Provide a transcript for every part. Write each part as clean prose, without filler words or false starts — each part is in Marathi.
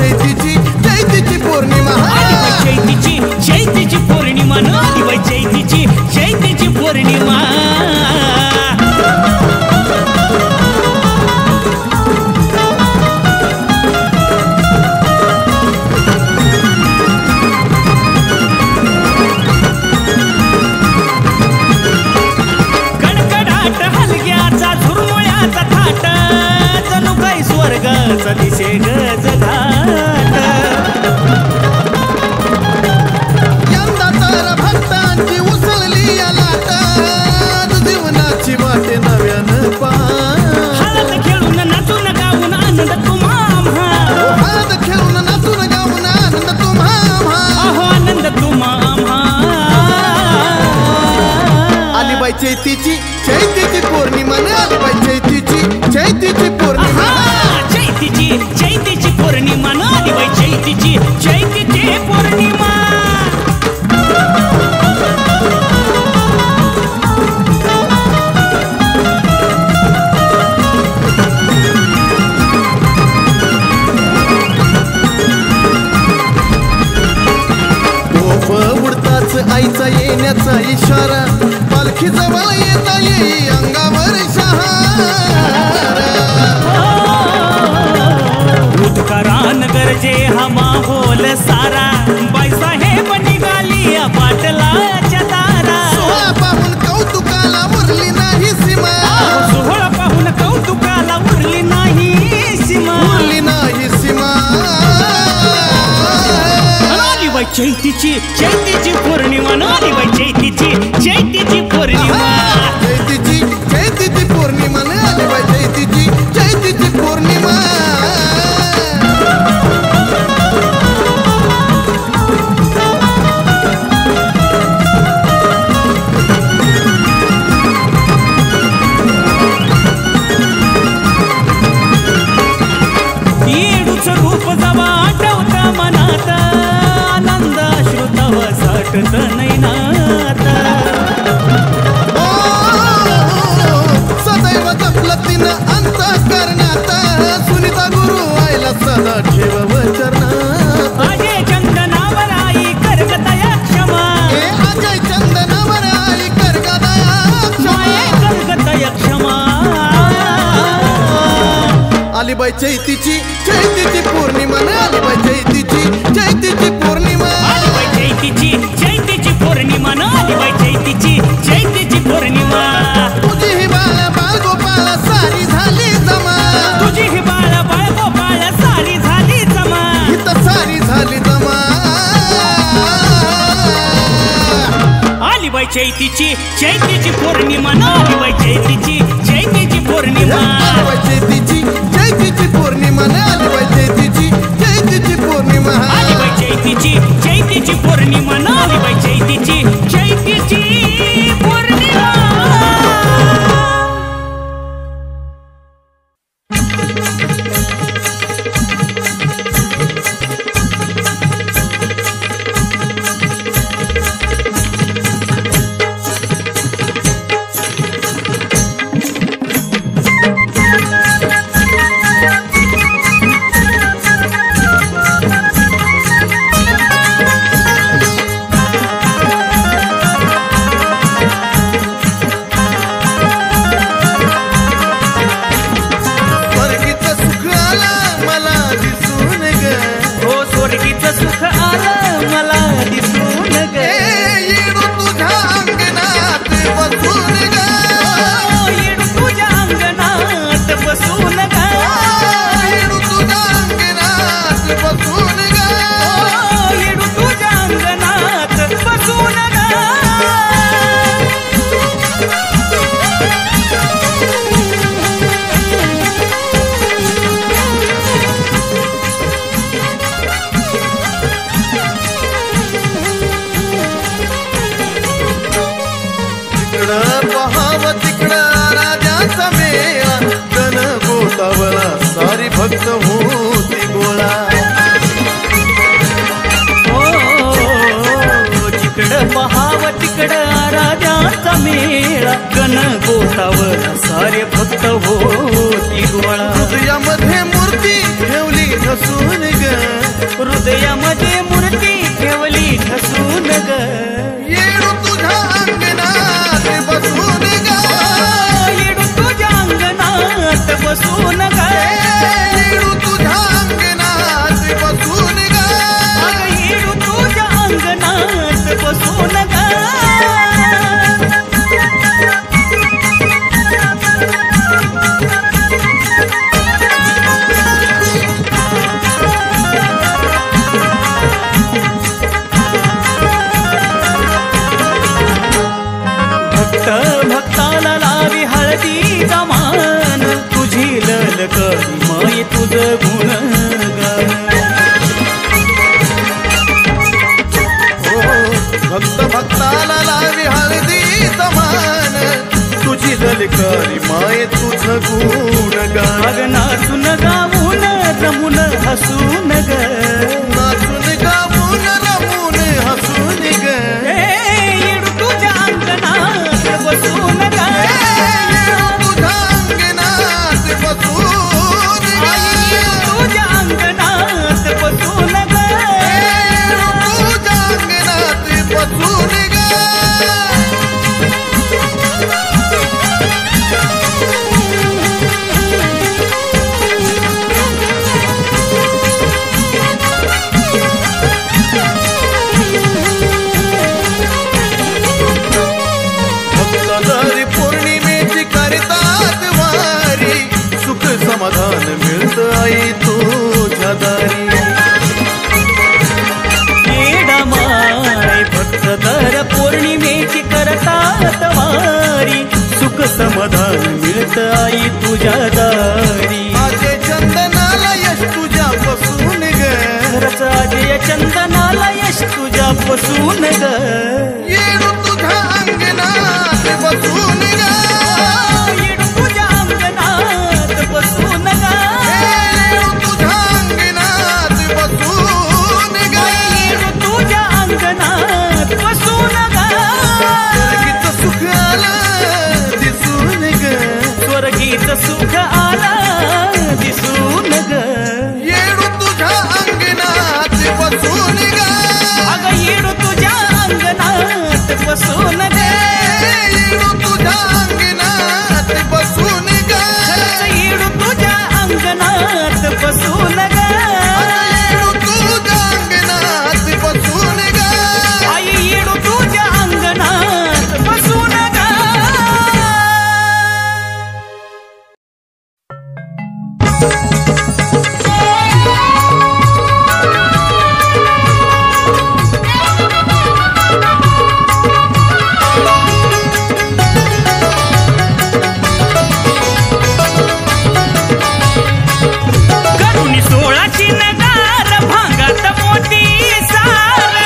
चैतीची पौर्णिमा आली बाई चैतीची पौर्णिमा न आली बाई चैतीची पौर्णिमा कडकडाट हलग्याचा झुरमुळ्याचा थाट जणू काही स्वर्गाचा दिसे गजघाट यंदा तर भक्तांची उसळली या लाट जीवनाची वाटे नव्यानं हळद खेळून नाचून गाऊन आनंद तुम्हा हळद खेळून नाचून गाऊन आनंद तुम्हा अहो आनंद तुम्हा आली बाई चैतीची पौर्णिमा न आली बाई चैतीची पौर्णिमा चैतीची पौर्णिमा न आली बाई चैतीची पौर्णिमा तोफ उडताच आईचा येण्याचा इशारा पालखी जवळ येता येई अंगावर शहारा उदकारान गरजे हा माहोल सारा बाई साहेब निघाली पाटलाच्या दारा सोहळा पाहून कौतुकाला उरली नाही सीमा सोहळा पाहून कौतुकाला उरली नाही सीमा आली बाई चैतीची पौर्णिमा न आली बाई चैतीची पौर्णिमा चैतीची पौर्णिमा न आली बाई चैतीची पौर्णिमा येडूच रूप जवा आठवत मनात आनंद श्रुतव साठत नैनात सदैव जपलं तिनं अंतःकरणात सुनीता गुरु आईला सदा ठेव चरणात अजय चंदनावर आई करगतया क्षमा अजय चंदनावर आई करगतया क्षमा आली बाई चैतीची पौर्णिमा न आली बाई चैतीची पौर्णिमा आली बाई चैतीची पौर्णिमा न आली बाई चैतीची पौर्णिमा तुझी ही बाळ गोपाळ सारी झाली जमा तुझी ही बाळ गोपाळ सारी झाली जमा इथं सारी झाली जमा आली बाई चैतीची पौर्णिमा न आली बाई चैतीची पौर्णिमा चैतीची पौर्णिमा न आली बाई चैतीची पौर्णिमा आली बाई चैतीची पौर्णिमा न आली बाई चैतीची पौर्णिमा सुख आलं मला दिसून ग येडू तुझ्या अंगणात बसून ग येडू तुझ्या अंगणात बसून ग येडू तुझ्या अंगणात बसून ग येडू तुझ्या अंगणात बसून ग पहाव तिकडं राजाचा मेळा गण गोतावला सारी भक्त होती गोळा जिकडं पहाव तिकडं राजाचा मेळा गण गोतावला सारे भक्त होती गोळा हृदयामध्ये मूर्ती ठेवली नसून ग हृदयामध्ये मूर्ती ठेवली ठसून ग येडू तुझ्या अंगणात बसून ग येडू तुझ्या अंगणात बसून ग येडू तुझ्या अंगणात बसून ग येडू तुझ्या अंगणात बसून ग भक्ताला लावी हळदीचा मान तुझी ललकरी माय तुझं गुणगान भक्ताला लावी हळदीचा मान तुझी ललकरी माय तुझं गुणगान नाचून गाऊन रमून हसून ग नाचून गाऊन रमून हसून ग येडू तुझ्या अंगणात बसून ग तुझ्या अंगणात बसून तुझ्या अंगणात बसून ग तुझ्या अंगणात बसून ग पौर्णिमेची करतात वारी सुख समाधान मिळत आई तुझ्या दारी येडा माय भक्त दर पौर्णिमेची करतात वारी सुख समाधान मिळत आई तुझ्या दारी माझे चंदनाला यश तुझ्या बसून ग खरंच अजय चंदनाला यश तुझ्या बसून ग येडू तुझ्या अंगणात बसून ग येडू तुझ्या अंगणात बसून ग येडू तुझ्या अंगणात बसून ग येडू तुझ्या अंगणात बसून ग स्वर्गीचं सुख आलं दिसून ग स्वर्गीचं सुख आलं दिसून ग येडू तुझ्या अंगणात बसून ग अगं येडू तुझ्या अंगणात बसून ग येडू तुझ्या अंगणात बसून ग खरंच येडू तुझ्या अंगणात बसून ग येडू तुझ्या अंगणात बसून ग आई येडू तुझ्या अंगणात बसून ग करुणी 16ची नगार भांगात मोठी सार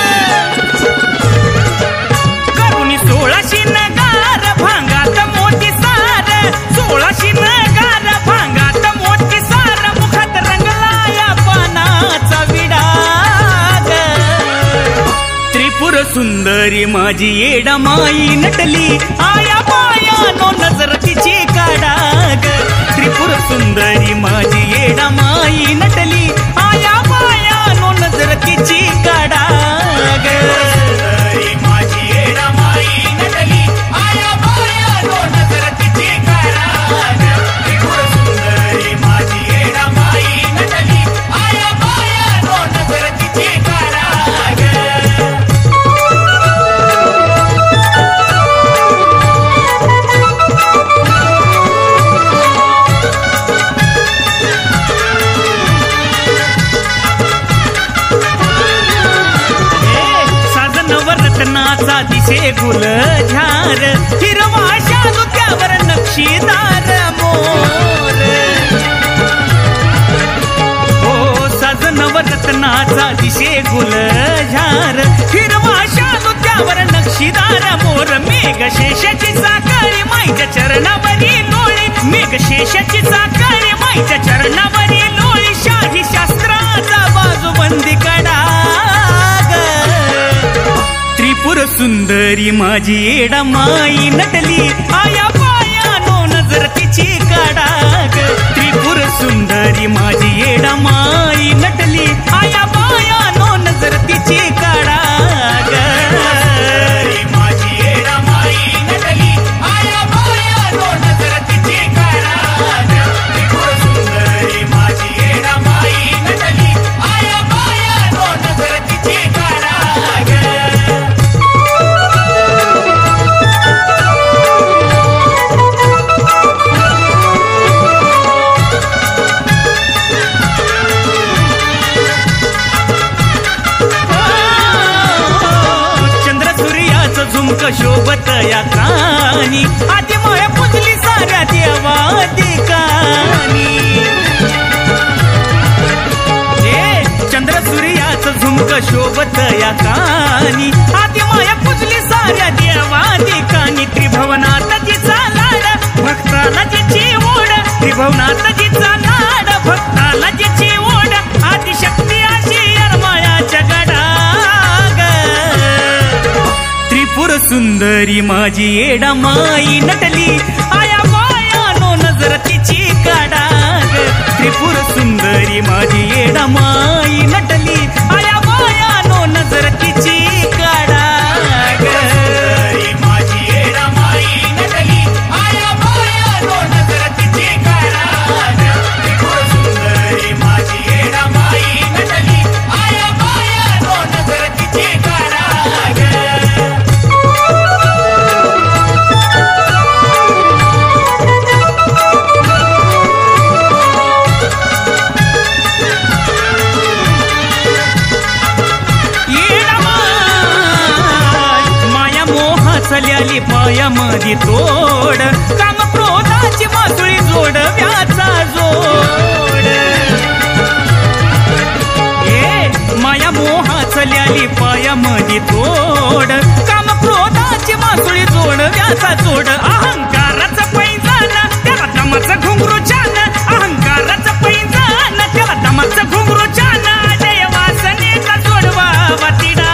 करुणी 16ची नगार भांगात मोठी सार 16ची नगार भांगात मोठी सार मुखात रंगलाया पानाचा विडाग त्रिपुर सुंदरी माझी येडा माई नटली आया पाया नो नजर तिची काढाग त्रिपुर सुंदरी माझी येडा माई नटली आया पाया नो नजर तिची काढाग माझी येडा माई नटली आया पाया नो नजर तिची काढाग त्रिपुर सुंदरी माझी येडा माई नटली आया पाया नो नजर तिची काढाग रत्नाचा दिसे गुल झार हिरवा शालू त्यावर नक्षीदार मोर हो साजनव रत्नाचा दिसे गुल झार हिरवा शालू त्यावर नक्षीदार मोर मेघशेषाची साकारी माईच्या चरणावरी लोळी मेघशेषाची साकारी माईच्या चरणावरी लोळी शाही शास्त्राचा बाजूबंदी कडा त्रिपुर सुंदरी माझी येडा माई नटली आया पाया नो नजर तिची काढाग त्रिपुर सुंदरी माझी येडा माई नटली आया पाया शोभत या कानी आधी माया पुजली साऱ्या देवा दिकानी चंद्र सूर्याचं झुमक शोभत या कानी आधी माया पुजली साऱ्या देवा दिकानी त्रिभुवनात जिचा लाड भक्ताला जिची ओढ त्रिभुवनात जिचा लाड भक्ताला जिची ओढ आदिशक्ती अशी अरमायाच्या गडाग त्रिपुर सुंदरी माझी येडा माई नटली आया मायानो नजर तिची काढाग त्रिपुर सुंदरी माझी येडा माई नटली आया मायानो नजर तिची काढाग माझी येडा माई नटली आया मायानो नजर तिची काढाग त्रिपुर सुंदरी माझी येडा माई नटली आया मायानो नजर तिची काढाग चल्याली पायामध्ये तोड काम क्रोधाची मासुळी जोड व्याचा जोड माया मोहा चल्याली पायामध्ये तोड काम क्रोधाची मासुळी जोड व्याचा जोड अहंकाराचं पैंजण त्याला दमाचं घुंगरू छान अहंकाराचं पैंजण त्याला दमाचं घुंगरू छान अजय वासनेचा जोडवा वातिडा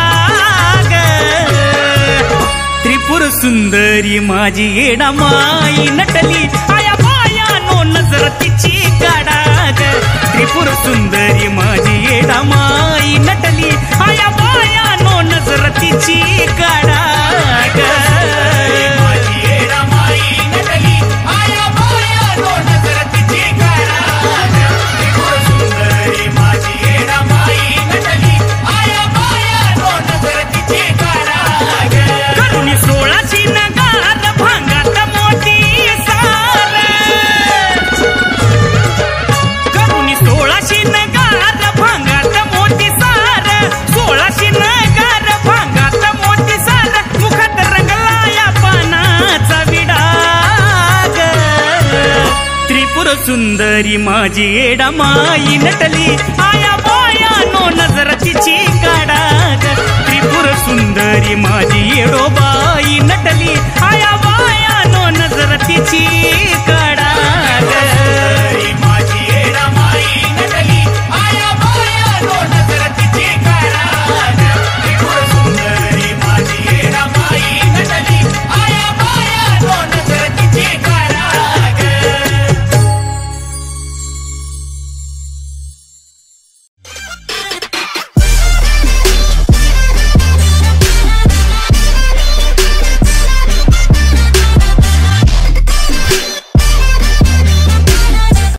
त्रिपुर सुंदरी माझी येडा माई नटली आया मायानो नजर तिची काढाग त्रिपुर सुंदरी माझी येडा माई नटली आया मायानो नजर तिची काढाग माझी येडा माई नटली आया मायानो नजर तिची काढाग त्रिपुर सुंदरी माझी येडा माई नटली आया मायानो नजर तिची काढाग करुणी 16 नगार भांगात मोती सार करुणी 16 नगार भांगात मोती सार 16 नगार भांगात मोती सार मुखात रंगलाया पानाचा विडाग त्रिपुर सुंदरी माझी येडा माई नटली आया मायानो नजर तिची काढाग त्रिपुर सुंदरी माझी येडोबाई नटली आया मायानो नजर तिची